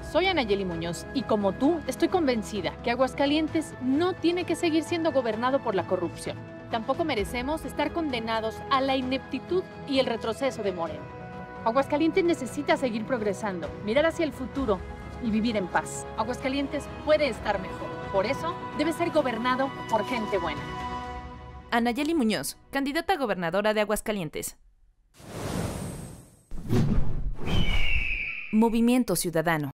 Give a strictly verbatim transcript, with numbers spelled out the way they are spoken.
Soy Anayeli Muñoz y como tú estoy convencida que Aguascalientes no tiene que seguir siendo gobernado por la corrupción. Tampoco merecemos estar condenados a la ineptitud y el retroceso de Morena. Aguascalientes necesita seguir progresando, mirar hacia el futuro y vivir en paz. Aguascalientes puede estar mejor. Por eso debe ser gobernado por gente buena. Anayeli Muñoz, candidata a gobernadora de Aguascalientes. Movimiento Ciudadano.